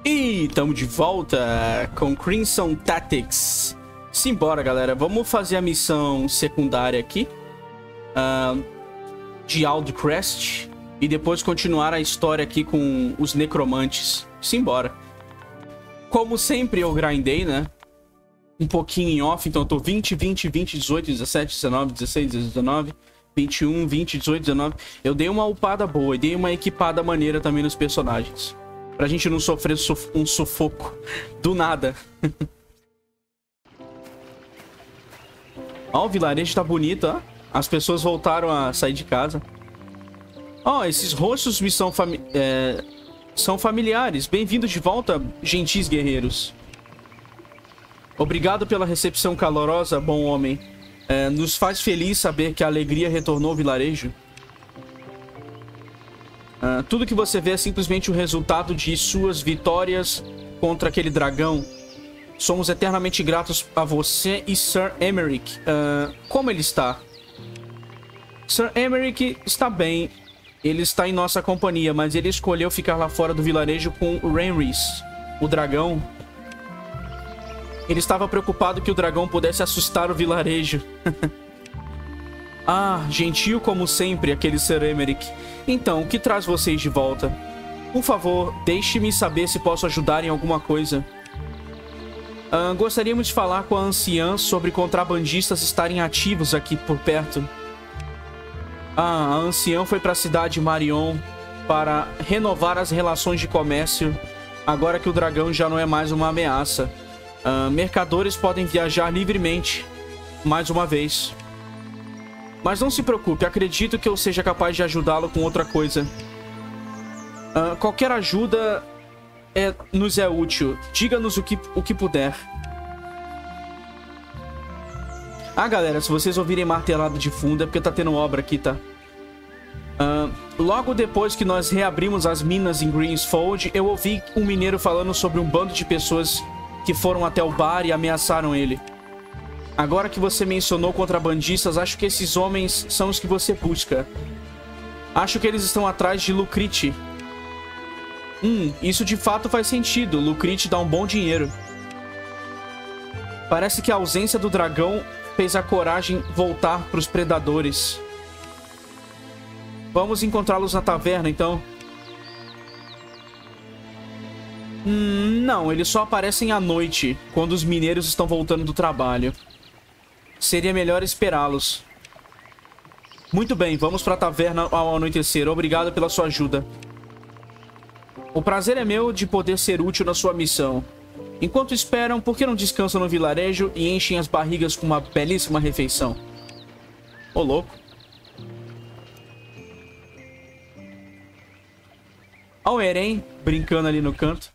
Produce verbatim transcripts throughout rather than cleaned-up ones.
E estamos de volta com Crimson Tactics. Simbora, galera. Vamos fazer a missão secundária aqui. Uh, de Aldcrest. E depois continuar a história aqui com os necromantes. Simbora. Como sempre eu grindei, né? Um pouquinho em off. Então eu tô vinte, vinte, vinte, dezoito, dezessete, dezenove, dezesseis, dezenove, vinte e um, vinte, dezoito, dezenove. Eu dei uma upada boa e dei uma equipada maneira também nos personagens. Pra gente não sofrer suf um sufoco do nada. Ó, o vilarejo tá bonito, ó. As pessoas voltaram a sair de casa. Ó, esses rostos me são, fami é, são familiares. Bem-vindos de volta, gentis guerreiros. Obrigado pela recepção calorosa, bom homem. É, nos faz feliz saber que a alegria retornou ao vilarejo. Uh, tudo que você vê é simplesmente o resultado de suas vitórias contra aquele dragão. Somos eternamente gratos a você e Sir Emeric. Uh, como ele está? Sir Emeric está bem. Ele está em nossa companhia, mas ele escolheu ficar lá fora do vilarejo com Renris, o dragão. Ele estava preocupado que o dragão pudesse assustar o vilarejo. Ah, gentil como sempre, aquele Sir Emeric. Então, o que traz vocês de volta? Por favor, deixe-me saber se posso ajudar em alguma coisa. Uh, gostaríamos de falar com a anciã sobre contrabandistas estarem ativos aqui por perto. Ah, a anciã foi para a cidade de Marion para renovar as relações de comércio, agora que o dragão já não é mais uma ameaça. Uh, mercadores podem viajar livremente, mais uma vez. Mas não se preocupe, acredito que eu seja capaz de ajudá-lo com outra coisa. Uh, qualquer ajuda é, nos é útil. Diga-nos o que, o que puder. Ah, galera, se vocês ouvirem martelado de fundo é porque tá tendo obra aqui, tá? Uh, logo depois que nós reabrimos as minas em Greensfold, eu ouvi um mineiro falando sobre um bando de pessoas que foram até o bar e ameaçaram ele. Agora que você mencionou contrabandistas, acho que esses homens são os que você busca. Acho que eles estão atrás de Lucrite. Hum, isso de fato faz sentido. Lucrite dá um bom dinheiro. Parece que a ausência do dragão fez a coragem voltar para os predadores. Vamos encontrá-los na taverna, então. Hum, não, eles só aparecem à noite, quando os mineiros estão voltando do trabalho. Seria melhor esperá-los. Muito bem, vamos para a taverna ao anoitecer. Obrigado pela sua ajuda. O prazer é meu de poder ser útil na sua missão. Enquanto esperam, por que não descansam no vilarejo e enchem as barrigas com uma belíssima refeição? Ô, louco. Ó o Eren brincando ali no canto.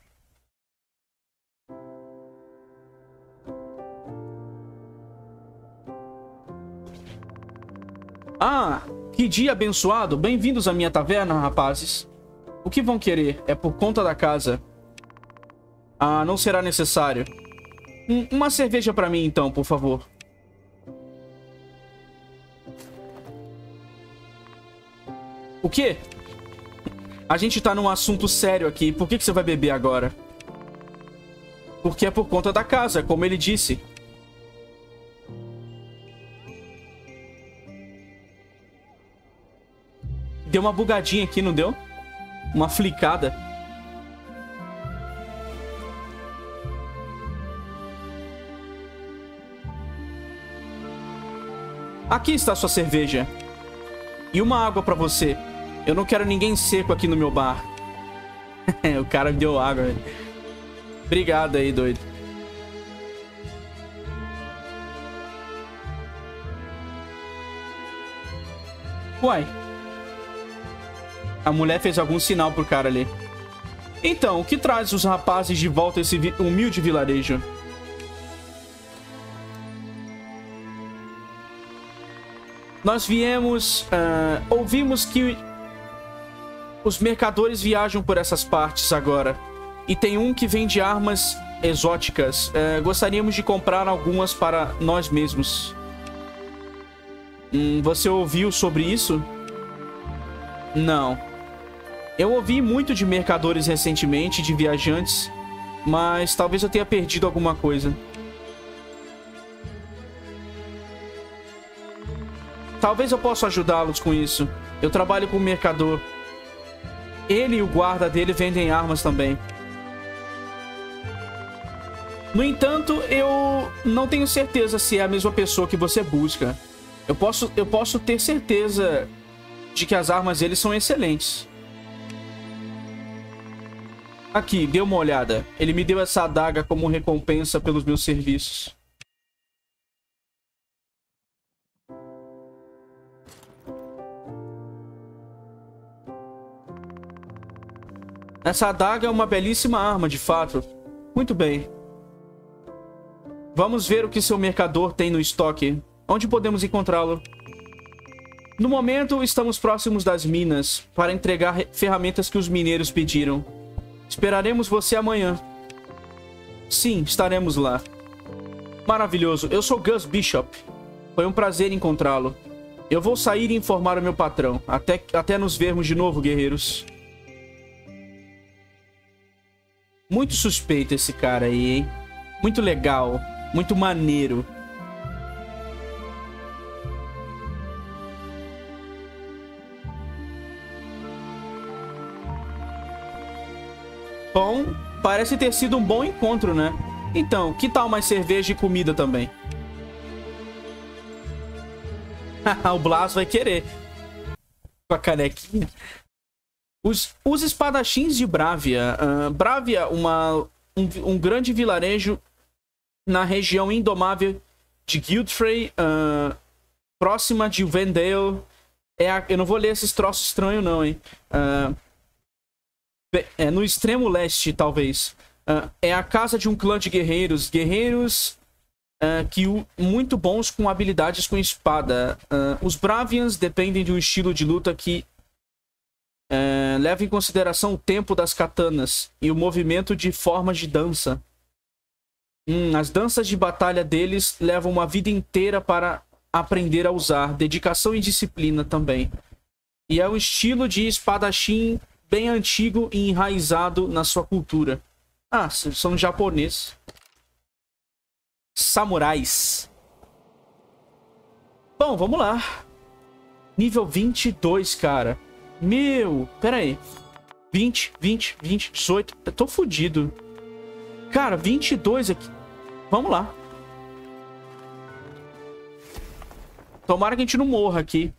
Ah, que dia abençoado. Bem-vindos à minha taverna, rapazes. O que vão querer? É por conta da casa. Ah, não será necessário. Um, uma cerveja pra mim, então, por favor. O quê? A gente tá num assunto sério aqui. Por que que você vai beber agora? Porque é por conta da casa, como ele disse. Deu uma bugadinha aqui, não deu? Uma flicada. Aqui está a sua cerveja. E uma água pra você. Eu não quero ninguém seco aqui no meu bar. O cara me deu água, velho. Obrigado aí, doido. Uai. A mulher fez algum sinal pro cara ali. Então, o que traz os rapazes de volta a esse vi humilde vilarejo? Nós viemos... Uh, ouvimos que os mercadores viajam por essas partes agora. E tem um que vende armas exóticas. Uh, gostaríamos de comprar algumas para nós mesmos. Hum, você ouviu sobre isso? Não. Eu ouvi muito de mercadores recentemente, de viajantes, Mas talvez eu tenha perdido alguma coisa. Talvez eu possa ajudá-los com isso. Eu trabalho com o mercador. Ele e o guarda dele vendem armas também. No entanto, eu não tenho certeza se é a mesma pessoa que você busca. Eu posso, eu posso ter certeza de que as armas deles são excelentes. Aqui, dê uma olhada. Ele me deu essa adaga como recompensa pelos meus serviços. Essa adaga é uma belíssima arma, de fato. Muito bem. Vamos ver o que seu mercador tem no estoque. Onde podemos encontrá-lo? No momento, estamos próximos das minas para entregar ferramentas que os mineiros pediram. Esperaremos você amanhã. Sim, estaremos lá. Maravilhoso. Eu sou Gus Bishop. Foi um prazer encontrá-lo. Eu vou sair e informar o meu patrão. Até, até nos vermos de novo, guerreiros. Muito suspeito esse cara aí, hein? Muito legal. Muito maneiro. Bom, parece ter sido um bom encontro, né? Então, que tal mais cerveja e comida também? O Blas vai querer. Com a canequinha. Os, os espadachins de Bravia. Uh, Bravia, uma, um, um grande vilarejo na região indomável de Guildfrey, uh, próxima de Vendale. É a, eu não vou ler esses troços estranhos, não, hein? Uh, é no extremo leste, talvez. Uh, é a casa de um clã de guerreiros. Guerreiros uh, que muito bons com habilidades com espada. Uh, os Bravians dependem de um estilo de luta que uh, leva em consideração o tempo das katanas e o movimento de formas de dança. Hum, as danças de batalha deles levam uma vida inteira para aprender a usar. Dedicação e disciplina também. E é um estilo de espadachim bem antigo e enraizado na sua cultura. Ah, são japoneses. Samurais. Bom, vamos lá. Nível vinte e dois, cara. Meu, pera aí. vinte, vinte, vinte, dezoito. Eu tô fudido. Cara, vinte e dois aqui. Vamos lá. Tomara que a gente não morra aqui.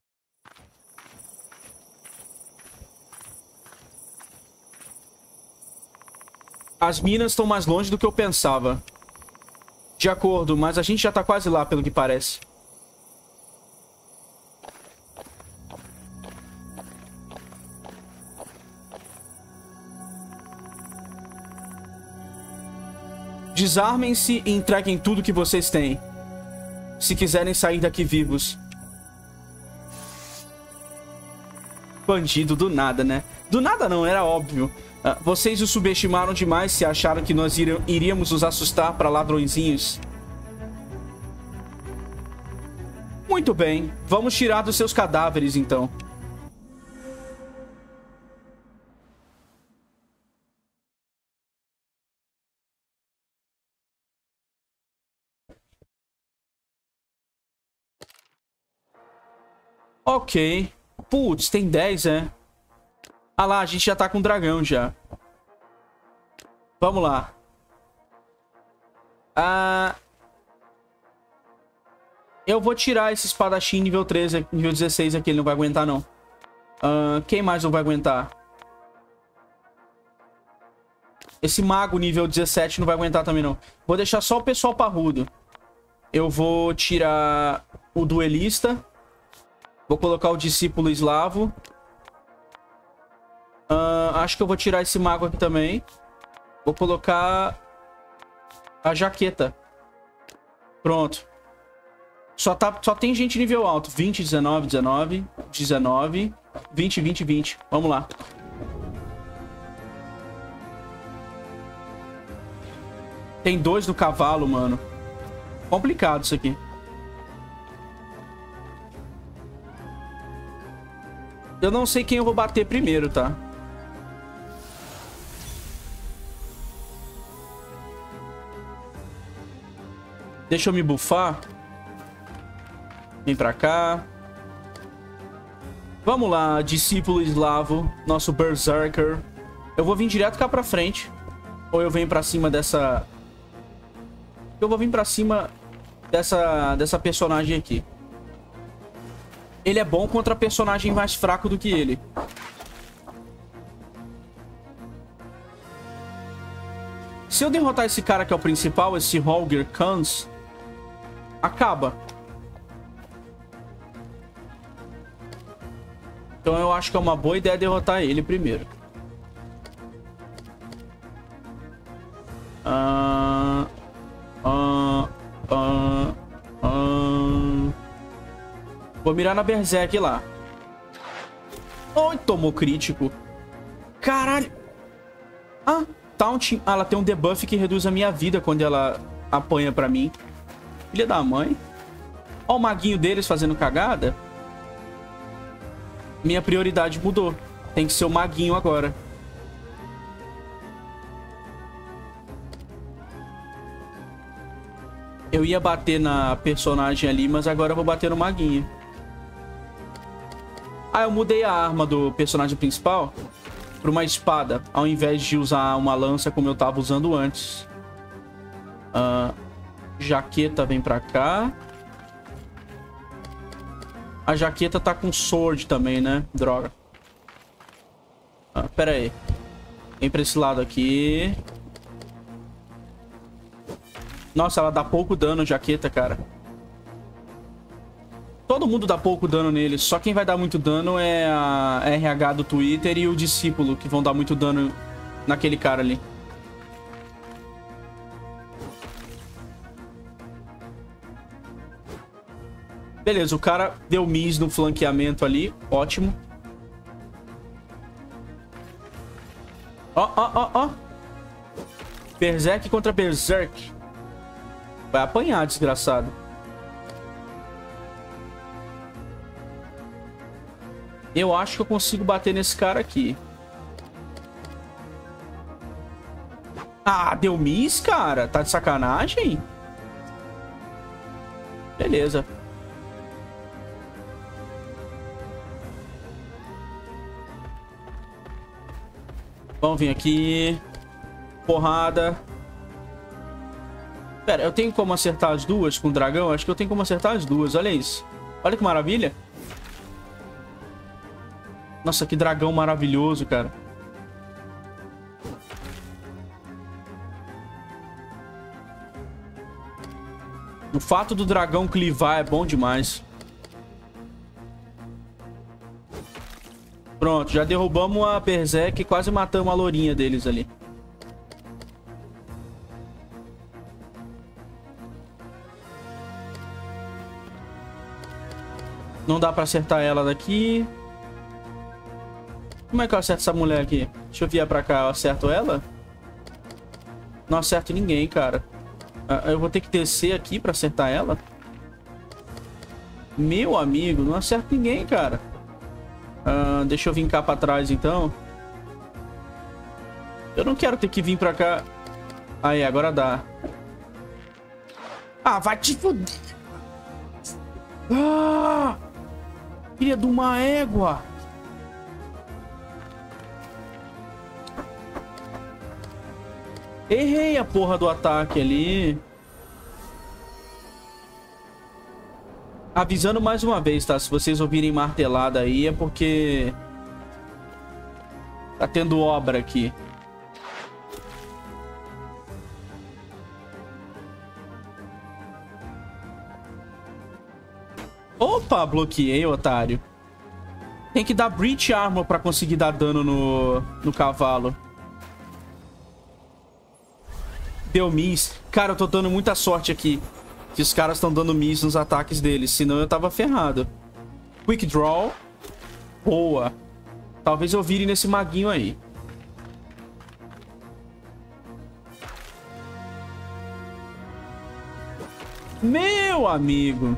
As minas estão mais longe do que eu pensava. De acordo, mas a gente já tá quase lá, pelo que parece. Desarmem-se e entreguem tudo que vocês têm. Se quiserem sair daqui vivos. Bandido do nada, né? Do nada não, era óbvio. Uh, vocês os subestimaram demais se acharam que nós iríamos nos assustar para ladrõezinhos. Muito bem, vamos tirar dos seus cadáveres, então. Ok. Putz, tem dez, é? Ah lá, a gente já tá com o dragão já. Vamos lá. Ah... Eu vou tirar esse espadachim nível treze, nível dezesseis aqui. Ele não vai aguentar, não. Ah, quem mais não vai aguentar? Esse mago nível dezessete não vai aguentar também, não. Vou deixar só o pessoal parrudo. Eu vou tirar o duelista. Vou colocar o discípulo eslavo. Uh, acho que eu vou tirar esse mago aqui também. Vou colocar a jaqueta. Pronto. Só, tá, só tem gente nível alto. vinte, dezenove, dezenove, dezenove, vinte, vinte, vinte. Vamos lá. Tem dois no cavalo, mano. Complicado isso aqui. Eu não sei quem eu vou bater primeiro, tá? Deixa eu me buffar. Vem pra cá. Vamos lá, discípulo eslavo. Nosso berserker. Eu vou vir direto cá pra frente. Ou eu venho pra cima dessa... Eu vou vir pra cima dessa, dessa personagem aqui. Ele é bom contra personagem mais fraco do que ele. Se eu derrotar esse cara que é o principal, esse Holger Khans, acaba. Então eu acho que é uma boa ideia derrotar ele primeiro. Ah... Ah... Ah... Ah... Vou mirar na Berserk lá. Oi, tomou crítico. Caralho. Ah, Taunting. Ah, ela tem um debuff que reduz a minha vida quando ela apanha pra mim. Filha da mãe. Ó o maguinho deles fazendo cagada. Minha prioridade mudou. Tem que ser o maguinho agora. Eu ia bater na personagem ali, mas agora eu vou bater no maguinho. Ah, eu mudei a arma do personagem principal para uma espada, ao invés de usar uma lança como eu tava usando antes. Uh, jaqueta vem pra cá. A jaqueta tá com sword também, né? Droga. Ah, pera aí. Vem pra esse lado aqui. Nossa, ela dá pouco dano, jaqueta, cara. Todo mundo dá pouco dano nele. Só quem vai dar muito dano é a R H do Twitter e o discípulo, que vão dar muito dano naquele cara ali. Beleza, o cara deu miss no flanqueamento ali. Ótimo. Ó, ó, ó, ó. Berserk contra Berserk. Vai apanhar, desgraçado. Eu acho que eu consigo bater nesse cara aqui. Ah, deu miss, cara? Tá de sacanagem? Beleza. Vamos vir aqui. Porrada. Pera, eu tenho como acertar as duas com o dragão? Acho que eu tenho como acertar as duas. Olha isso. Olha que maravilha. Nossa, que dragão maravilhoso, cara. O fato do dragão clivar é bom demais. Pronto, já derrubamos a Berserk e quase matamos a lourinha deles ali. Não dá pra acertar ela daqui. Como é que eu acerto essa mulher aqui? Deixa eu vier pra cá, eu acerto ela? Não acerto ninguém, cara. Eu vou ter que descer aqui pra acertar ela? Meu amigo, não acerto ninguém, cara. Uh, deixa eu vir cá pra trás, então. Eu não quero ter que vir pra cá. Aí, agora dá. Ah, vai te fuder. Ah! Filha de uma égua. Errei a porra do ataque ali. Avisando mais uma vez, tá? Se vocês ouvirem martelada aí, é porque tá tendo obra aqui. Opa, bloqueei, otário. Tem que dar Breach Armor pra conseguir dar dano no, no cavalo. Deu miss. Cara, eu tô dando muita sorte aqui. Que os caras estão dando miss nos ataques deles. Senão eu tava ferrado. Quick Draw. Boa. Talvez eu vire nesse maguinho aí. Meu amigo.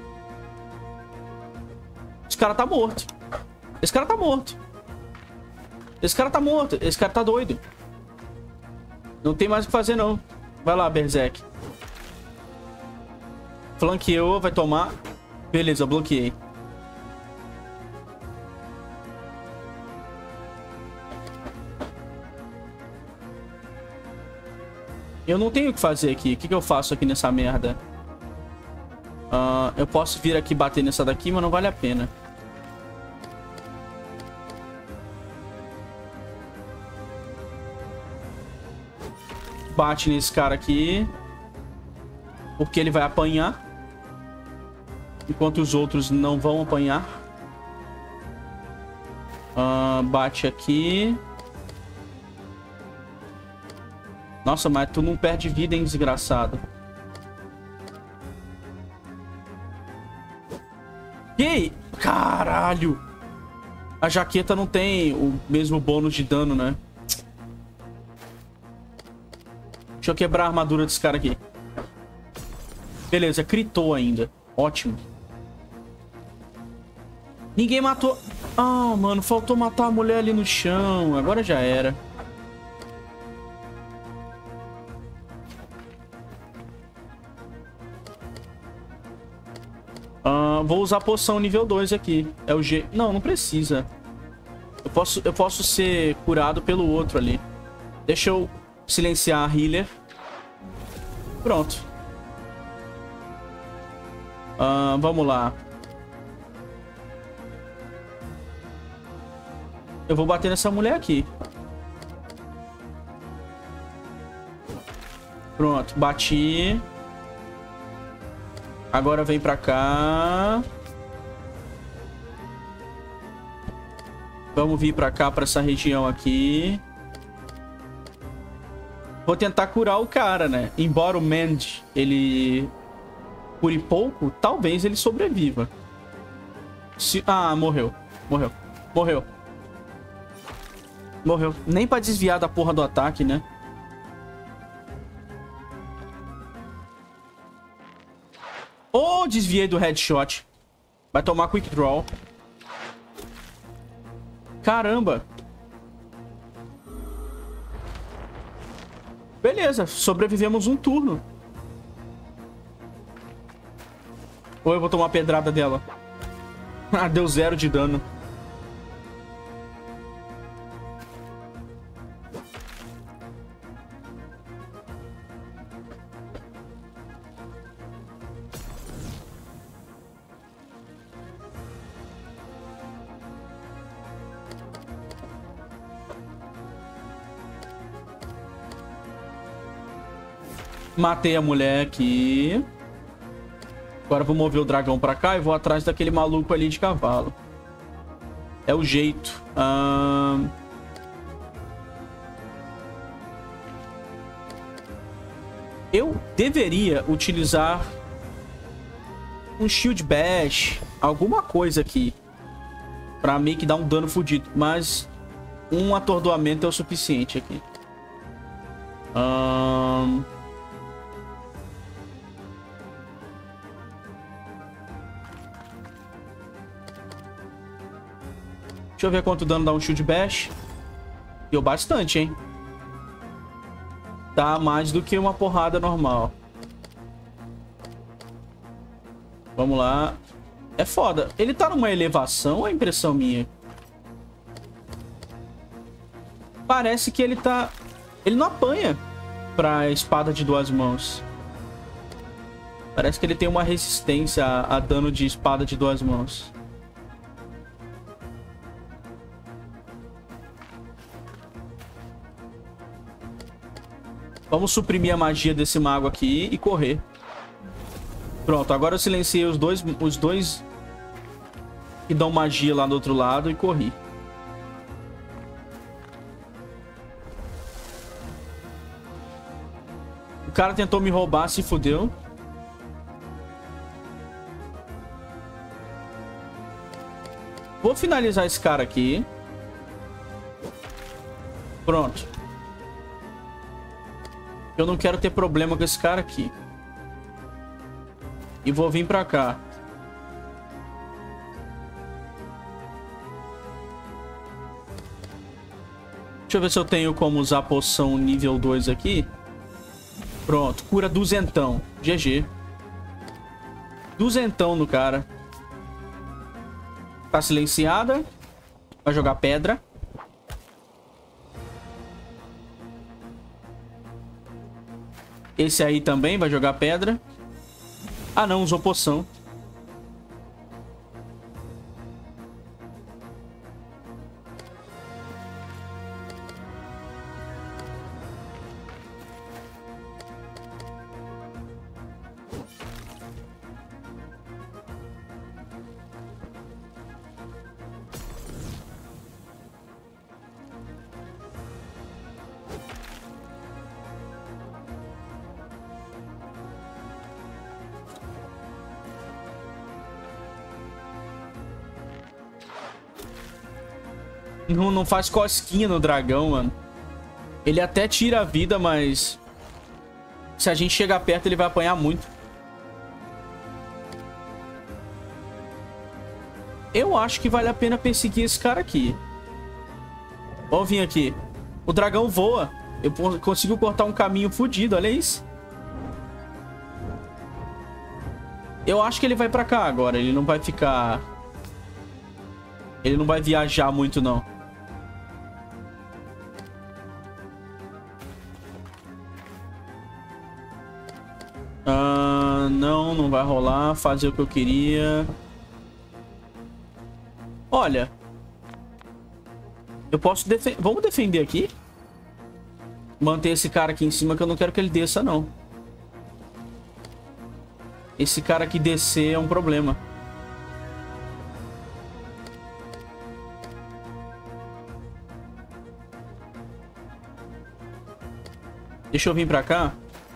Esse cara tá morto. Esse cara tá morto. Esse cara tá morto. Esse cara tá doido. Não tem mais o que fazer, não. Vai lá, Berserk. Flanqueou, vai tomar. Beleza, bloqueei. Eu não tenho o que fazer aqui. O que, que eu faço aqui nessa merda? Uh, eu posso vir aqui bater nessa daqui, mas não vale a pena. Bate nesse cara aqui. Porque ele vai apanhar. Enquanto os outros não vão apanhar. Uh, bate aqui. Nossa, mas tu não perde vida, hein, desgraçado. E caralho. A jaqueta não tem o mesmo bônus de dano, né? Deixa eu quebrar a armadura desse cara aqui. Beleza, critou ainda. Ótimo. Ninguém matou... Ah, mano, faltou matar a mulher ali no chão. Agora já era. Uh, vou usar a poção nível dois aqui. É o G... Não, não precisa. Eu posso, eu posso ser curado pelo outro ali. Deixa eu silenciar a healer. Pronto. Uh, vamos lá. Eu vou bater nessa mulher aqui. Pronto, bati. Agora vem pra cá. Vamos vir pra cá, pra essa região aqui. Vou tentar curar o cara, né? Embora o Mend, ele cure pouco, talvez ele sobreviva. Se... Ah, morreu. Morreu. Morreu. Morreu. Nem pra desviar da porra do ataque, né? Oh, desviei do headshot. Vai tomar quick draw. Caramba. Beleza, sobrevivemos um turno. Ou eu vou tomar pedrada dela. Ah, deu zero de dano. Matei a mulher aqui. Agora vou mover o dragão pra cá e vou atrás daquele maluco ali de cavalo. É o jeito. Ahn... Eu deveria utilizar um Shield Bash, alguma coisa aqui, pra meio que dar um dano fodido. Mas um atordoamento é o suficiente aqui. Ahn... Deixa eu ver quanto dano dá um Shield Bash. Deu bastante, hein? Tá mais do que uma porrada normal. Vamos lá. É foda. Ele tá numa elevação ou é impressão minha? Parece que ele tá... Ele não apanha pra espada de duas mãos. Parece que ele tem uma resistência a, a dano de espada de duas mãos. Vamos suprimir a magia desse mago aqui e correr. Pronto, agora eu silenciei os dois, os dois que dão magia lá do outro lado e corri. O cara tentou me roubar, se fudeu. Vou finalizar esse cara aqui. Pronto. Eu não quero ter problema com esse cara aqui. E vou vir pra cá. Deixa eu ver se eu tenho como usar a poção nível dois aqui. Pronto, cura duzentão. G G. duzentão no cara. Tá silenciada. Vai jogar pedra. Esse aí também vai jogar pedra. Ah, não. Usou poção. Não, não faz cosquinha no dragão, mano. Ele até tira a vida, mas... se a gente chegar perto, ele vai apanhar muito. Eu acho que vale a pena perseguir esse cara aqui. Vamos vir aqui. O dragão voa. Eu consigo cortar um caminho fodido, olha isso. Eu acho que ele vai pra cá agora. Ele não vai ficar... ele não vai viajar muito, não. Ah, não, não vai rolar. Fazer o que eu queria. Olha. Eu posso defender... vamos defender aqui? Manter esse cara aqui em cima, que eu não quero que ele desça, não. Esse cara aqui descer é um problema. Deixa eu vir pra cá.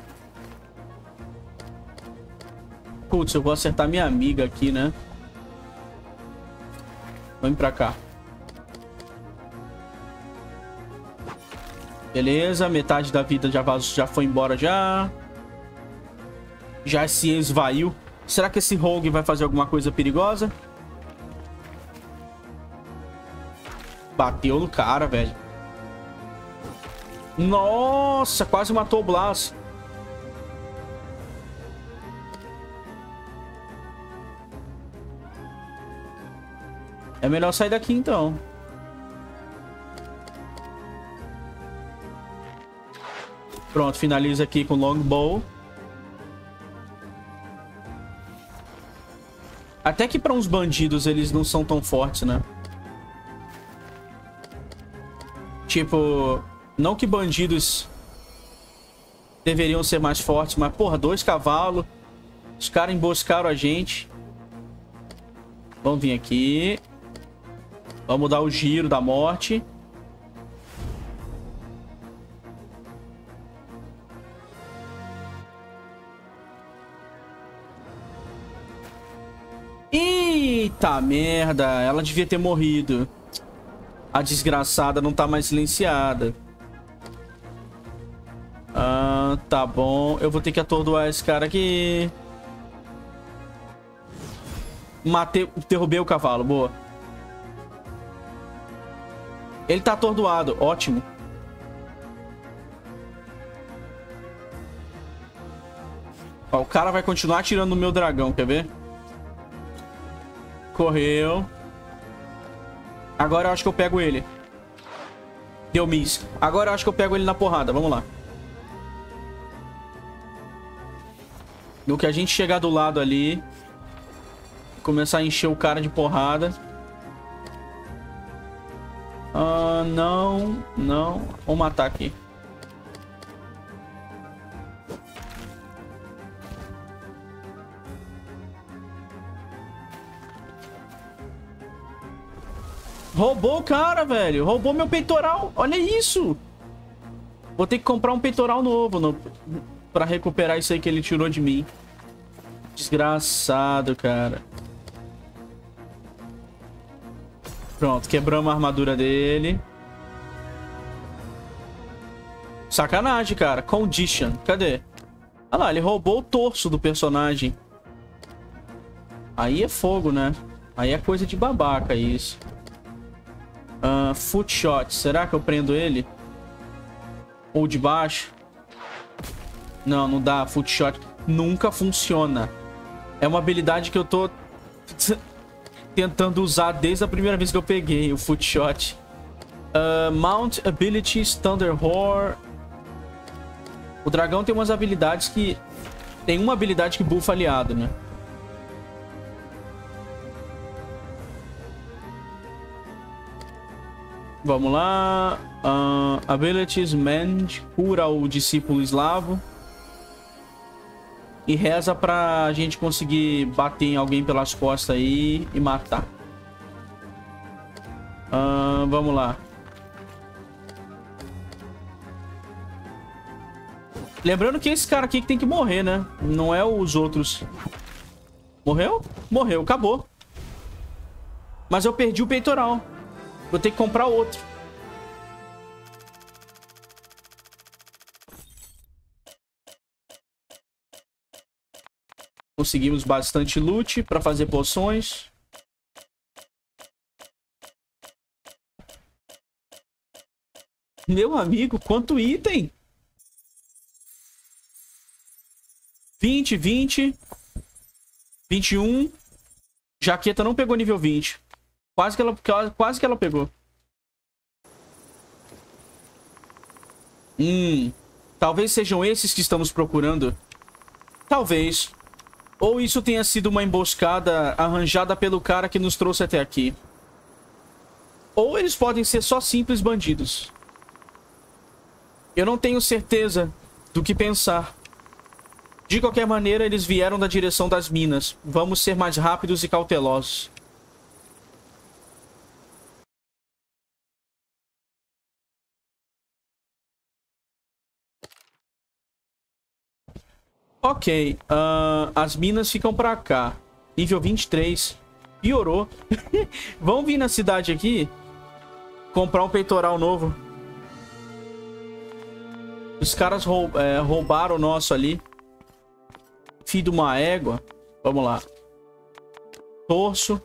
Putz, eu vou acertar minha amiga aqui, né? Vamos pra cá. Beleza, metade da vida já, vazou, já foi embora já. Já se esvaiu. Será que esse rogue vai fazer alguma coisa perigosa? Bateu no cara, velho. Nossa, quase matou o Blas. É melhor sair daqui, então. Pronto, finaliza aqui com longbow. Até que para uns bandidos eles não são tão fortes, né? Tipo, não que bandidos deveriam ser mais fortes, mas, porra, dois cavalos. Os caras emboscaram a gente. Vamos vir aqui. Vamos dar o giro da morte. Eita merda, ela devia ter morrido. A desgraçada não tá mais silenciada. Ah, tá bom. Eu vou ter que atordoar esse cara aqui. Matei, derrubei o cavalo, boa. Ele tá atordoado, ótimo. Ó, o cara vai continuar atirando no meu dragão, quer ver? Correu. Agora eu acho que eu pego ele. Deu miss. Agora eu acho que eu pego ele na porrada, vamos lá. No que a gente chegar do lado ali, começar a encher o cara de porrada. Ah, não, não. Vamos matar aqui. Roubou o cara, velho. Roubou meu peitoral. Olha isso. Vou ter que comprar um peitoral novo no... pra recuperar isso aí que ele tirou de mim. Desgraçado, cara. Pronto, quebramos a armadura dele. Sacanagem, cara. Condition. Cadê? Olha lá, ele roubou o torso do personagem. Aí é fogo, né? Aí é coisa de babaca isso. Uh, foot shot. Será que eu prendo ele? Ou de baixo? Não, não dá. Foot shot nunca funciona. É uma habilidade que eu tô tentando usar desde a primeira vez que eu peguei, o Foot Shot. Uh, Mount Abilities, Thunder Roar. O dragão tem umas habilidades que... Tem uma habilidade que buffa aliado, né? Vamos lá. Uh, abilities, Mend. Cura o discípulo eslavo. E reza pra gente conseguir bater em alguém pelas costas aí e matar. Uh, vamos lá. Lembrando que esse cara aqui que tem que morrer, né? Não é os outros. Morreu? Morreu, acabou. Mas eu perdi o peitoral. Vou ter que comprar outro. Conseguimos bastante loot para fazer poções. Meu amigo, quanto item! vinte, vinte. vinte e um. Jaqueta não pegou nível vinte. Quase que ela, quase que ela pegou. Hum. Talvez sejam esses que estamos procurando. Talvez. Ou isso tenha sido uma emboscada arranjada pelo cara que nos trouxe até aqui. Ou eles podem ser só simples bandidos. Eu não tenho certeza do que pensar. De qualquer maneira, eles vieram da direção das minas. Vamos ser mais rápidos e cautelosos. Ok, uh, as minas ficam pra cá. Nível vinte e três. Piorou. Vamos vir na cidade aqui. Comprar um peitoral novo. Os caras roub é, roubaram o nosso ali. Filho de uma égua. Vamos lá. Torso.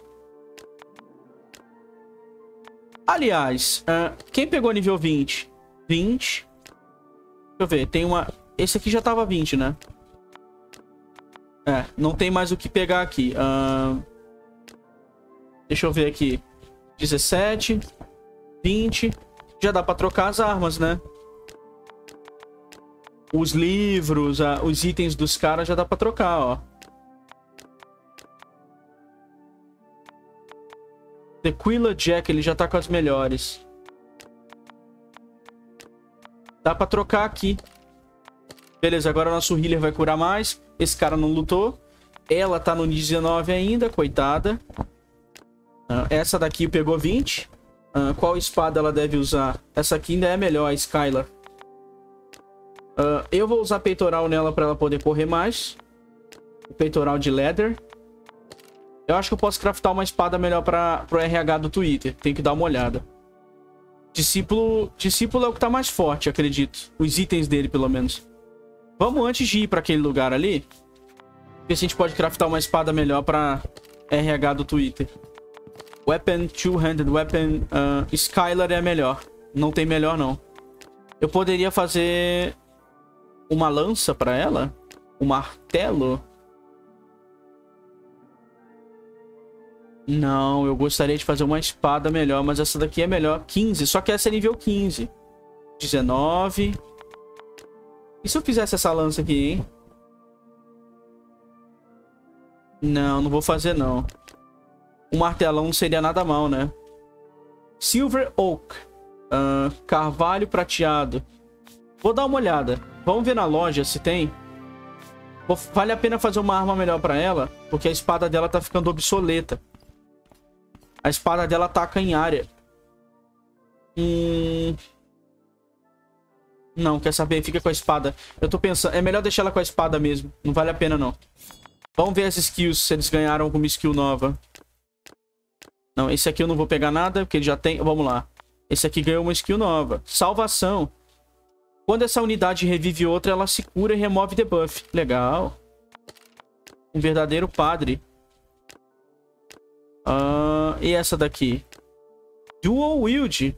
Aliás, uh, quem pegou nível vinte? vinte. Deixa eu ver, tem uma... Esse aqui já tava vinte, né? É, não tem mais o que pegar aqui. Uh... Deixa eu ver aqui. dezessete. vinte. Já dá pra trocar as armas, né? Os livros, uh, os itens dos caras já dá pra trocar, ó. Tequila Jack, ele já tá com as melhores. Dá pra trocar aqui. Beleza, agora o nosso healer vai curar mais. Esse cara não lutou. Ela tá no dezenove ainda, coitada. Uh, essa daqui pegou vinte. Uh, qual espada ela deve usar? Essa aqui ainda é melhor, a Skylar. Uh, eu vou usar peitoral nela pra ela poder correr mais. O peitoral de leather. Eu acho que eu posso craftar uma espada melhor para pro R H do Twitter. Tem que dar uma olhada. Discípulo, discípulo é o que tá mais forte, acredito. Os itens dele, pelo menos. Vamos antes de ir para aquele lugar ali. Ver se a gente pode craftar uma espada melhor para R H do Twitter. Weapon, two-handed weapon. Uh, Skylar é melhor. Não tem melhor, não. Eu poderia fazer uma lança para ela? Um martelo? Não, eu gostaria de fazer uma espada melhor, mas essa daqui é melhor. quinze, só que essa é nível quinze. dezenove. E se eu fizesse essa lança aqui, hein? Não, não vou fazer, não. Um martelão não seria nada mal, né? Silver Oak. Uh, carvalho prateado. Vou dar uma olhada. Vamos ver na loja se tem. Vale a pena fazer uma arma melhor pra ela, porque a espada dela tá ficando obsoleta. A espada dela ataca em área. Hum... Não, quer saber? Fica com a espada. Eu tô pensando... É melhor deixar ela com a espada mesmo. Não vale a pena, não. Vamos ver as skills, se eles ganharam alguma skill nova. Não, esse aqui eu não vou pegar nada, porque ele já tem... Vamos lá. Esse aqui ganhou uma skill nova. Salvação. Quando essa unidade revive outra, ela se cura e remove debuff. Legal. Um verdadeiro padre. Uh, e essa daqui? Dual Wield.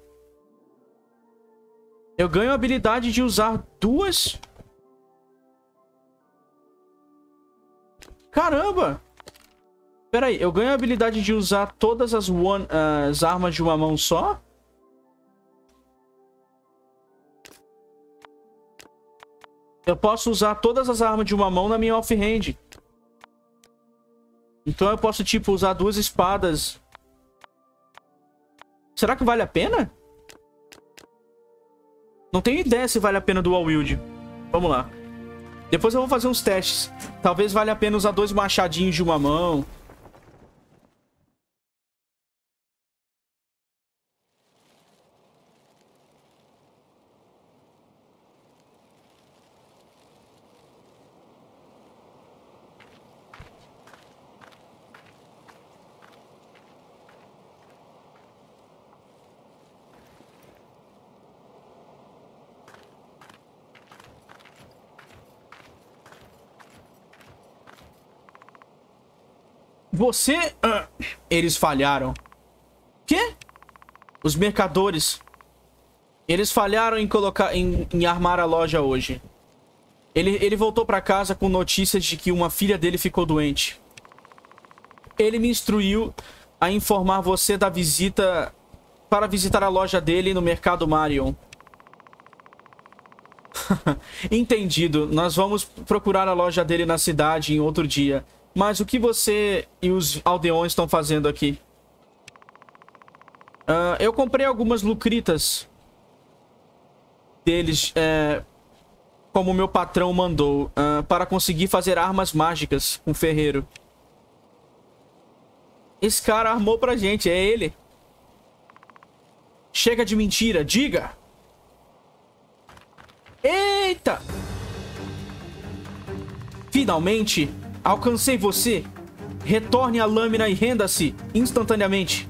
Eu ganho a habilidade de usar duas... Caramba! Pera aí, eu ganho a habilidade de usar todas as, one, as armas de uma mão só? Eu posso usar todas as armas de uma mão na minha offhand. Então eu posso, tipo, usar duas espadas. Será que vale a pena? Não tenho ideia se vale a pena dual wield. Vamos lá. Depois eu vou fazer uns testes. Talvez valha a pena usar dois machadinhos de uma mão. Você... Ah, eles falharam. Quê? Os mercadores. Eles falharam em colocar... Em, em armar a loja hoje. Ele, ele voltou pra casa com notícias de que uma filha dele ficou doente. Ele me instruiu a informar você da visita... Para visitar a loja dele no Mercado Marion. Entendido. Nós vamos procurar a loja dele na cidade em outro dia. Mas o que você e os aldeões estão fazendo aqui? Uh, eu comprei algumas lucritas deles, é, como o meu patrão mandou, uh, para conseguir fazer armas mágicas com o ferreiro. Esse cara armou pra gente, é ele. Chega de mentira, diga! Eita! Finalmente... Alcancei você. Retorne a lâmina e renda-se instantaneamente.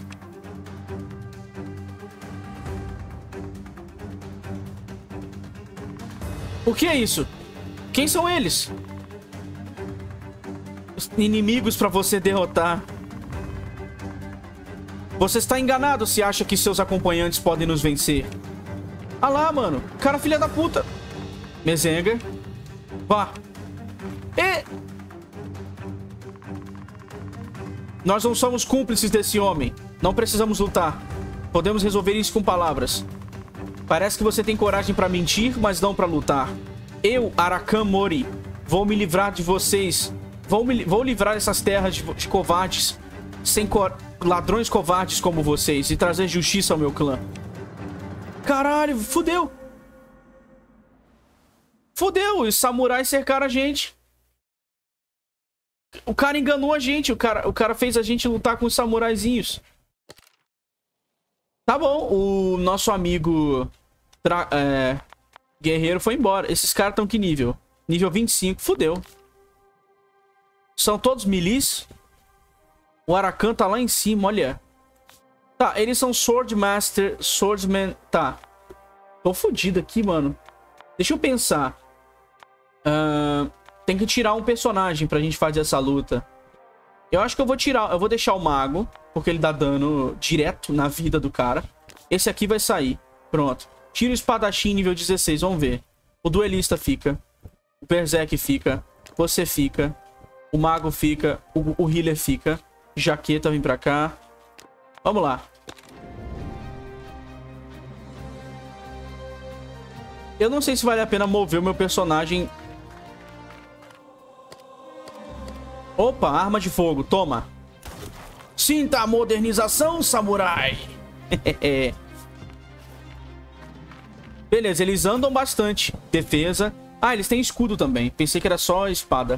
O que é isso? Quem são eles? Os inimigos para você derrotar. Você está enganado se acha que seus acompanhantes podem nos vencer. Ah lá, mano. Cara, filha da puta. Mezenga. Vá. E... Nós não somos cúmplices desse homem. Não precisamos lutar. Podemos resolver isso com palavras. Parece que você tem coragem pra mentir, mas não pra lutar. Eu, Arakan Mori, vou me livrar de vocês. Vou, me, vou livrar essas terras de, de covardes, sem cor, ladrões covardes como vocês, e trazer justiça ao meu clã. Caralho, fudeu. Fudeu, os samurais cercaram a gente. O cara enganou a gente. O cara, o cara fez a gente lutar com os samuraizinhos. Tá bom. O nosso amigo tra é, guerreiro foi embora. Esses caras estão que nível? Nível vinte e cinco. Fudeu. São todos milis. O Arakan tá lá em cima, olha. Tá, eles são Swordmaster, Swordsman. Tá. Tô fudido aqui, mano. Deixa eu pensar. Ahn... Uh... Tem que tirar um personagem pra gente fazer essa luta. Eu acho que eu vou tirar... Eu vou deixar o mago, porque ele dá dano direto na vida do cara. Esse aqui vai sair. Pronto. Tira o espadachim nível dezesseis, vamos ver. O duelista fica. O berserk fica. Você fica. O mago fica. O, o healer fica. Jaqueta vem pra cá. Vamos lá. Eu não sei se vale a pena mover o meu personagem... Opa, arma de fogo, toma. Sinta a modernização, samurai. Beleza, eles andam bastante. Defesa. Ah, eles têm escudo também. Pensei que era só espada.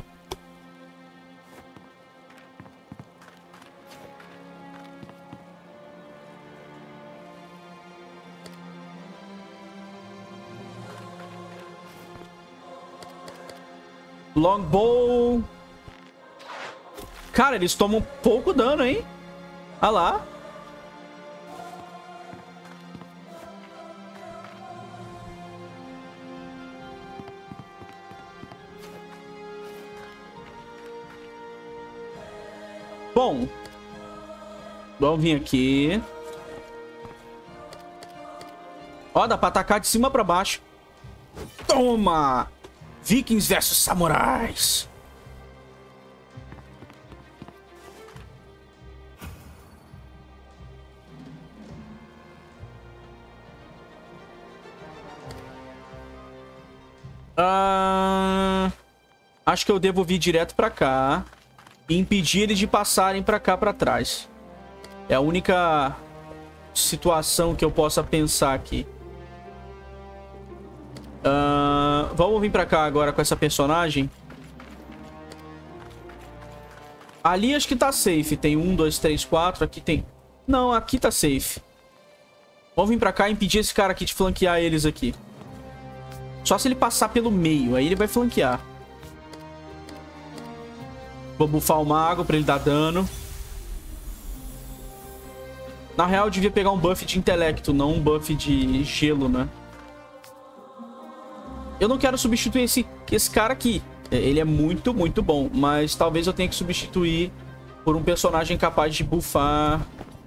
Longbow. Cara, eles tomam pouco dano, hein? Olha lá. Bom. Vamos vir aqui. Ó, dá pra atacar de cima pra baixo. Toma! Vikings versus samurais. Ah, acho que eu devo vir direto pra cá e impedir eles de passarem pra cá pra trás. É a única situação que eu possa pensar aqui. Uh, vamos vir pra cá agora com essa personagem. Ali acho que tá safe. Tem um, dois, três, quatro. Aqui tem... Não, aqui tá safe. Vamos vir pra cá e impedir esse cara aqui de flanquear eles aqui. Só se ele passar pelo meio. Aí ele vai flanquear. Vou buffar o mago pra ele dar dano. Na real, eu devia pegar um buff de intelecto, não um buff de gelo, né? Eu não quero substituir esse, esse cara aqui. Ele é muito, muito bom. Mas talvez eu tenha que substituir por um personagem capaz de buffar...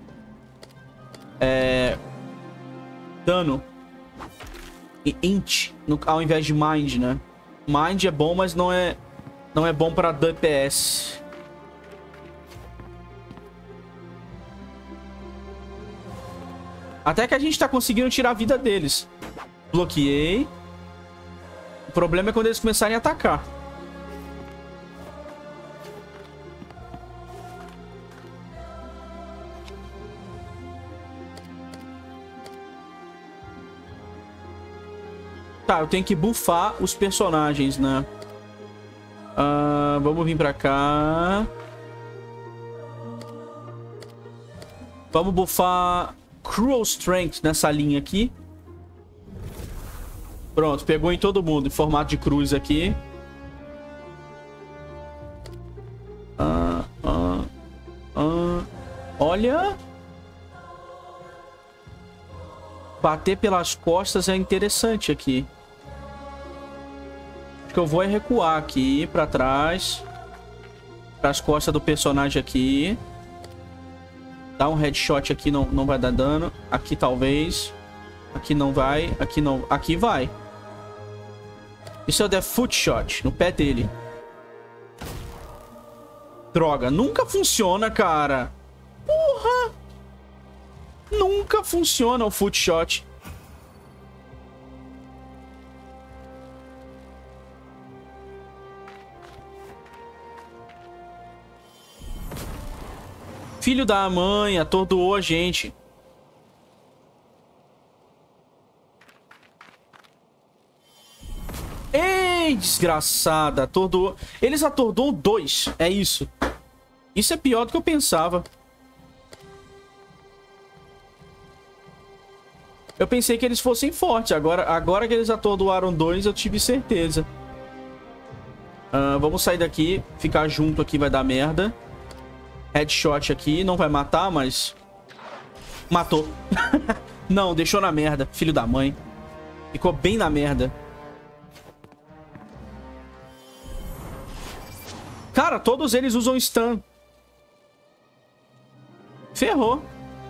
É... Dano. E int, no, ao invés de mind, né? Mind é bom, mas não é, não é bom pra D P S. Até que a gente tá conseguindo tirar a vida deles. Bloqueei. O problema é quando eles começarem a atacar. Tá, eu tenho que buffar os personagens, né? Uh, vamos vir pra cá. Vamos buffar Cruel Strength nessa linha aqui. Pronto, pegou em todo mundo em formato de cruz aqui. Uh, uh, uh. Olha. Bater pelas costas é interessante aqui. Acho que eu vou é recuar aqui pra trás. Pras costas do personagem aqui. Dar um headshot aqui, não, não vai dar dano. Aqui talvez. Aqui não vai. Aqui não. Aqui vai. E se eu der foot shot no pé dele? Droga, nunca funciona, cara. Porra! Nunca funciona o foot shot. Filho da mãe, atordoou a gente. Ei, desgraçada, atordoou. Eles atordoou dois, é isso. Isso é pior do que eu pensava. Eu pensei que eles fossem fortes. Agora, agora que eles atordoaram dois, eu tive certeza. Uh, vamos sair daqui. Ficar junto aqui vai dar merda. Headshot aqui. Não vai matar, mas... Matou. Não, deixou na merda. Filho da mãe. Ficou bem na merda. Cara, todos eles usam stun. Ferrou.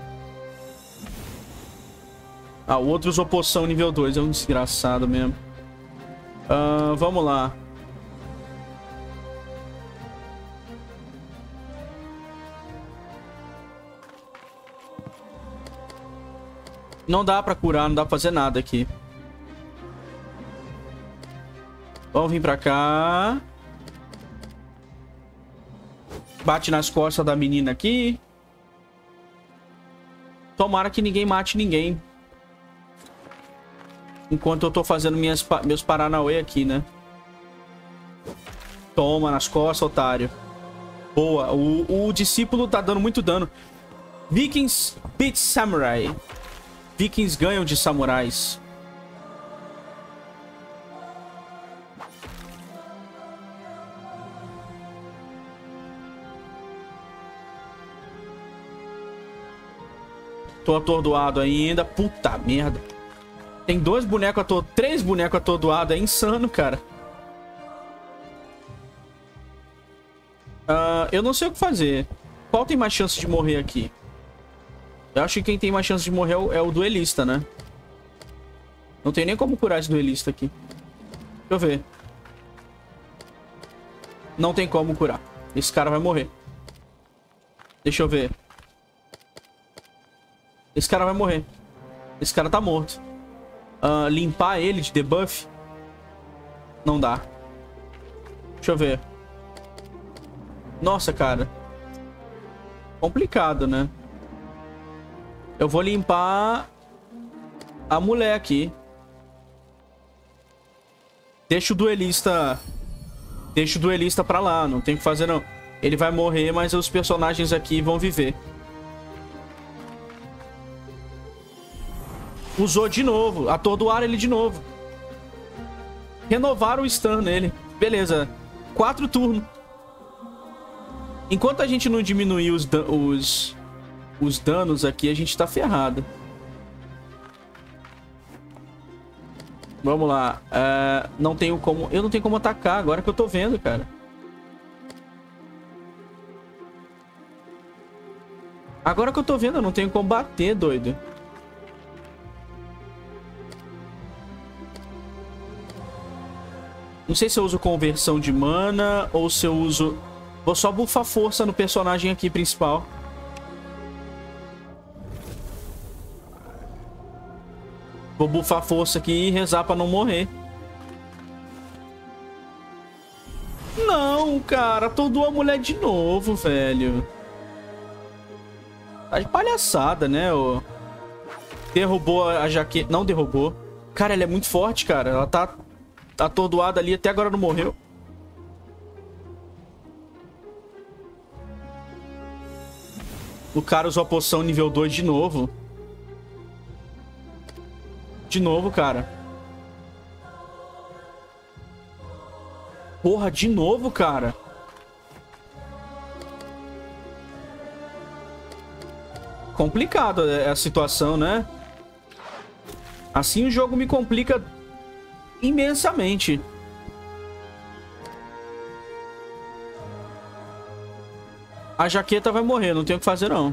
Ah, o outro usou poção nível dois. É um desgraçado mesmo. Uh, vamos lá. Não dá pra curar, não dá pra fazer nada aqui. Vamos vir pra cá. Bate nas costas da menina aqui. Tomara que ninguém mate ninguém. Enquanto eu tô fazendo minhas, meus paranauê aqui, né? Toma nas costas, otário. Boa. O, o discípulo tá dando muito dano. Vikings beat Samurai. Vikings ganham de samurais. Tô atordoado ainda. Puta merda. Tem dois bonecos atordoados. Três bonecos atordoados. É insano, cara. Uh, eu não sei o que fazer. Qual tem mais chance de morrer aqui? Eu acho que quem tem mais chance de morrer é o, é o duelista, né? Não tem nem como curar esse duelista aqui. Deixa eu ver. Não tem como curar. Esse cara vai morrer. Deixa eu ver. Esse cara vai morrer. Esse cara tá morto. Uh, limpar ele de debuff. Não dá. Deixa eu ver. Nossa, cara. Complicado, né? Eu vou limpar a mulher aqui. Deixa o duelista... Deixa o duelista pra lá. Não tem o que fazer, não. Ele vai morrer, mas os personagens aqui vão viver. Usou de novo. Atordoaram ele de novo. Renovaram o stun nele. Beleza. Quatro turnos. Enquanto a gente não diminuir os, dan os, os danos aqui, a gente tá ferrado. Vamos lá. Uh, não tenho como... Eu não tenho como atacar agora que eu tô vendo, cara. Agora que eu tô vendo, eu não tenho como bater, doido. Não sei se eu uso conversão de mana ou se eu uso... Vou só buffar força no personagem aqui principal. Vou buffar força aqui e rezar pra não morrer. Não, cara. Atordoou a mulher de novo, velho. Tá de palhaçada, né? Ô? Derrubou a jaqueta. Não derrubou. Cara, ela é muito forte, cara. Ela tá atordoada ali. Até agora não morreu. O cara usou a poção nível dois de novo. De novo, cara. Porra, de novo, cara. Complicado a situação, né? Assim o jogo me complica imensamente. A jaqueta vai morrer, não tem o que fazer, não.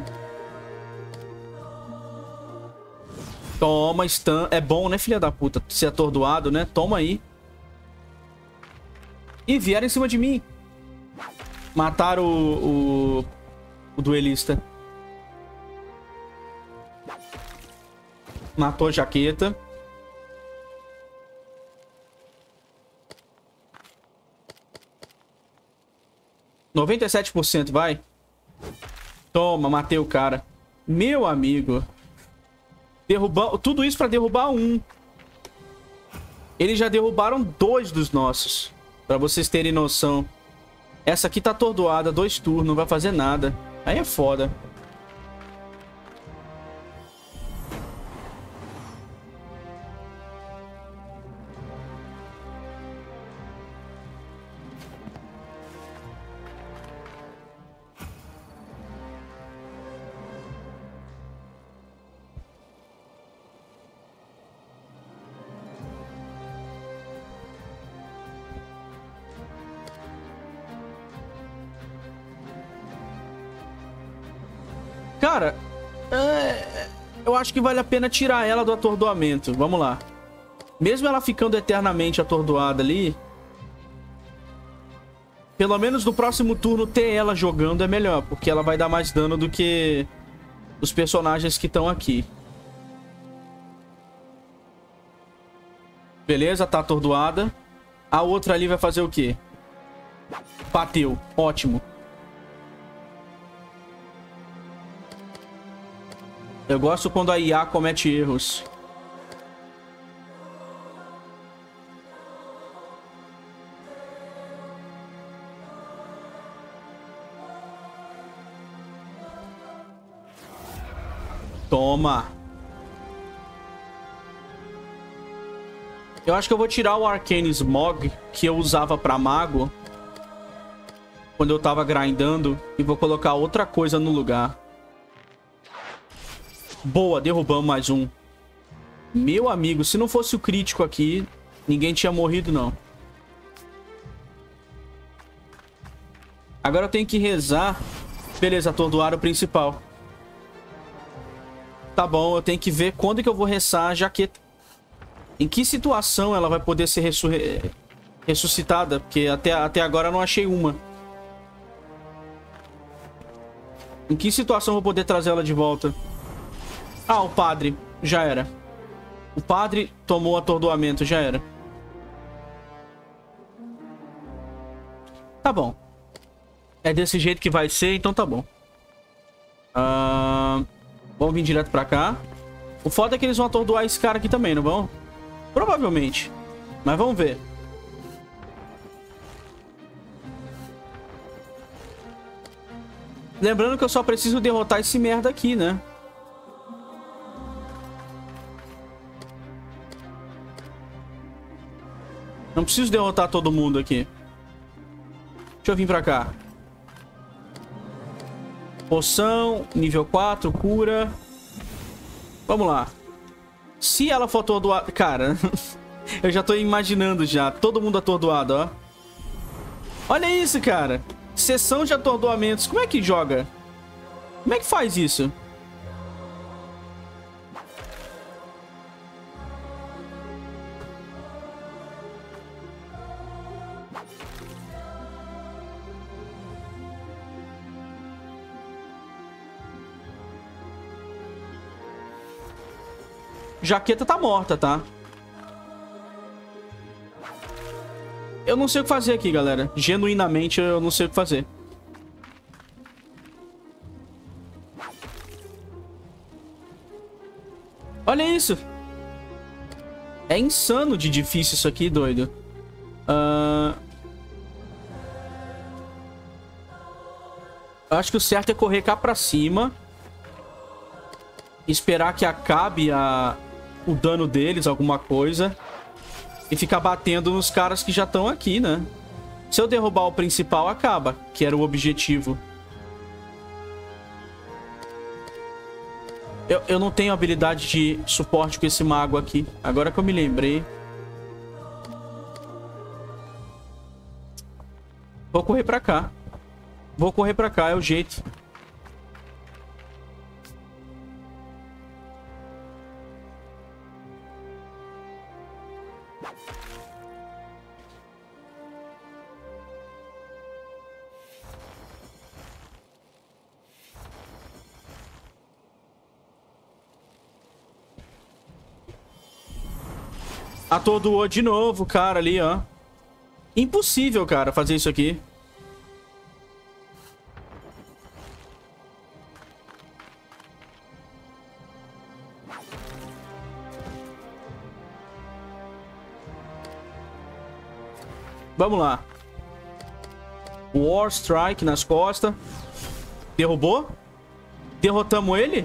Toma, stun. É bom, né, filha da puta? Ser atordoado, né? Toma aí. Ih, vieram em cima de mim. Mataram o, o, o duelista. Matou a jaqueta. noventa e sete por cento, vai. Toma, matei o cara. Meu amigo. Derrubar... Tudo isso pra derrubar um. Eles já derrubaram dois dos nossos. Pra vocês terem noção. Essa aqui tá atordoada. Dois turnos, não vai fazer nada. Aí é foda. Cara, é... eu acho que vale a pena tirar ela do atordoamento. Vamos lá. Mesmo ela ficando eternamente atordoada ali, pelo menos no próximo turno ter ela jogando é melhor, porque ela vai dar mais dano do que os personagens que estão aqui. Beleza, tá atordoada. A outra ali vai fazer o quê? Bateu. Ótimo. Eu gosto quando a I A comete erros. Toma. Eu acho que eu vou tirar o Arcane Smog que eu usava pra mago quando eu tava grindando e vou colocar outra coisa no lugar. Boa, derrubamos mais um. Meu amigo, se não fosse o crítico aqui, ninguém tinha morrido, não. Agora eu tenho que rezar. Beleza, atordoaram o principal. Tá bom, eu tenho que ver quando que eu vou rezar a jaqueta. Em que situação ela vai poder ser ressu... ressuscitada? Porque até, até agora eu não achei uma. Em que situação eu vou poder trazer ela de volta? Ah, o padre. Já era. O padre tomou atordoamento, já era. Tá bom. É desse jeito que vai ser, então tá bom. Uh, vamos vir direto pra cá. O foda é que eles vão atordoar esse cara aqui também, não vão? Provavelmente. Mas vamos ver. Lembrando que eu só preciso derrotar esse merda aqui, né? Não preciso derrotar todo mundo aqui. Deixa eu vir pra cá. Poção, nível quatro, cura. Vamos lá. Se ela for atordoada... Cara, eu já tô imaginando já. Todo mundo atordoado, ó. Olha isso, cara. Sessão de atordoamentos. Como é que joga? Como é que faz isso? Jaqueta tá morta, tá? Eu não sei o que fazer aqui, galera. Genuinamente, eu não sei o que fazer. Olha isso. É insano de difícil isso aqui, doido. Uh... Eu acho que o certo é correr cá pra cima. Esperar que acabe a... o dano deles, alguma coisa. E ficar batendo nos caras que já estão aqui, né? Se eu derrubar o principal, acaba. Que era o objetivo. Eu, eu não tenho habilidade de suporte com esse mago aqui. Agora que eu me lembrei. Vou correr pra cá. Vou correr pra cá, é o jeito. Atordoou de novo o cara ali, ó. Impossível, cara, fazer isso aqui. Vamos lá. War Strike nas costas. Derrubou? Derrotamos ele?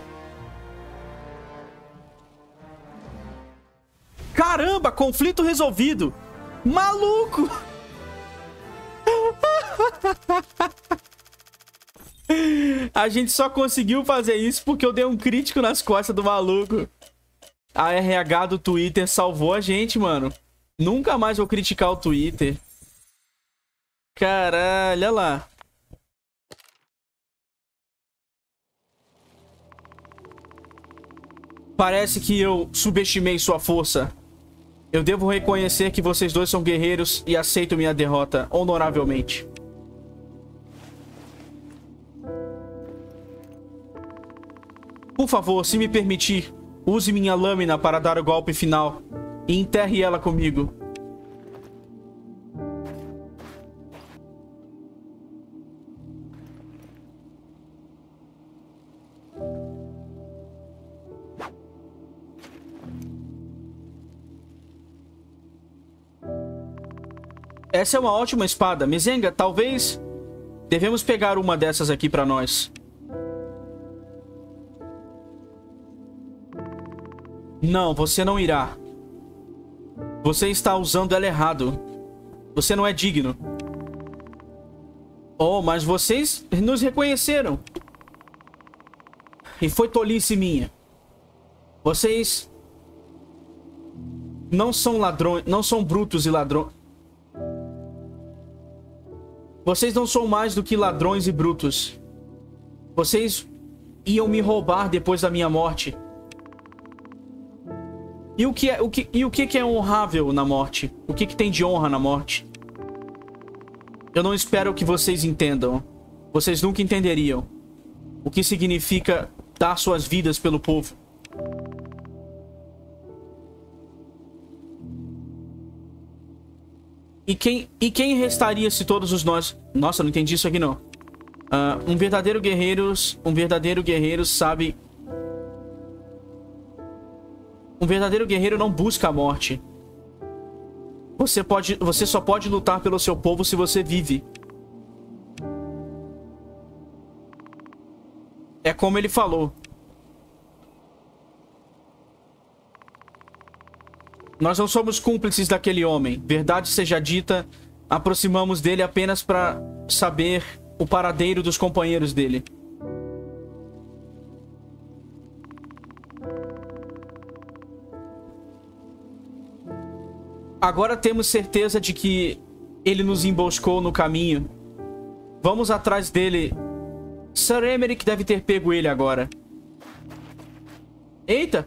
Caramba, conflito resolvido. Maluco. A gente só conseguiu fazer isso porque eu dei um crítico nas costas do maluco. A R H do Twitter salvou a gente, mano. Nunca mais vou criticar o Twitter. Caralho, olha lá. Parece que eu subestimei sua força. Eu devo reconhecer que vocês dois são guerreiros e aceito minha derrota honoravelmente. Por favor, se me permitir, use minha lâmina para dar o golpe final e enterre ela comigo. Essa é uma ótima espada. Mezenga, talvez devemos pegar uma dessas aqui pra nós. Não, você não irá. Você está usando ela errado. Você não é digno. Oh, mas vocês nos reconheceram. E foi tolice minha. Vocês não são ladrões, não são brutos e ladrões. Vocês não são mais do que ladrões e brutos. Vocês iam me roubar depois da minha morte. E o que é, o que, e o que é honrável na morte? O que, que tem de honra na morte? Eu não espero que vocês entendam. Vocês nunca entenderiam o que significa dar suas vidas pelo povo. E quem, e quem restaria se todos os nós... Nossa, não entendi isso aqui não. Uh, um verdadeiro guerreiro... Um verdadeiro guerreiro sabe... Um verdadeiro guerreiro não busca a morte. Você, pode, você só pode lutar pelo seu povo se você vive. É como ele falou. Nós não somos cúmplices daquele homem. Verdade seja dita, aproximamos dele apenas para saber o paradeiro dos companheiros dele. Agora temos certeza de que ele nos emboscou no caminho. Vamos atrás dele. Sir Emeric deve ter pego ele agora. Eita!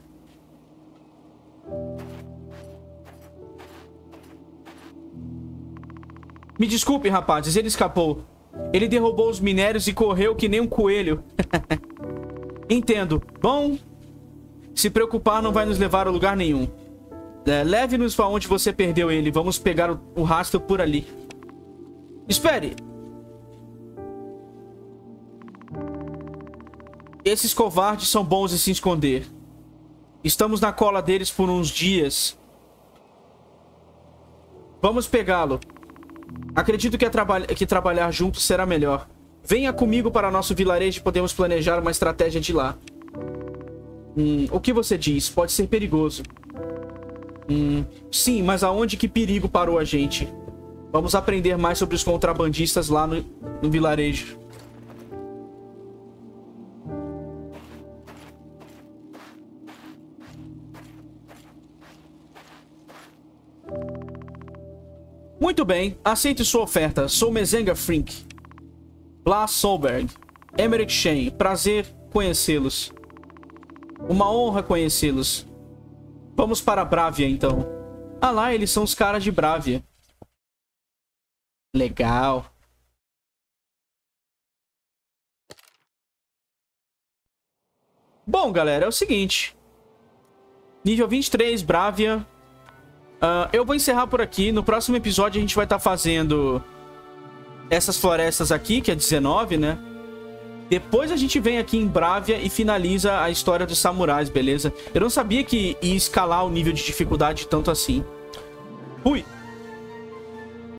Me desculpe, rapazes, ele escapou. Ele derrubou os minérios e correu que nem um coelho. Entendo. Bom, se preocupar não vai nos levar a lugar nenhum. É, leve-nos para onde você perdeu ele. Vamos pegar o, o rastro por ali. Espere! Esses covardes são bons em se esconder. Estamos na cola deles por uns dias. Vamos pegá-lo. Acredito que, traba que trabalhar juntos será melhor. Venha comigo para nosso vilarejo e podemos planejar uma estratégia de lá. Hum, o que você diz? Pode ser perigoso. Hum, sim, mas aonde que perigo parou a gente? Vamos aprender mais sobre os contrabandistas lá no, no vilarejo. Muito bem, aceite sua oferta. Sou Mezenga Frink. Blas Solberg. Emeric Shen. Prazer conhecê-los. Uma honra conhecê-los. Vamos para Bravia, então. Ah lá, eles são os caras de Bravia. Legal. Bom, galera, é o seguinte. Nível vinte e três, Bravia. Uh, eu vou encerrar por aqui. No próximo episódio a gente vai estar tá fazendo essas florestas aqui, que é dezenove, né? Depois a gente vem aqui em Bravia e finaliza a história dos samurais, beleza? Eu não sabia que ia escalar o nível de dificuldade tanto assim. Fui!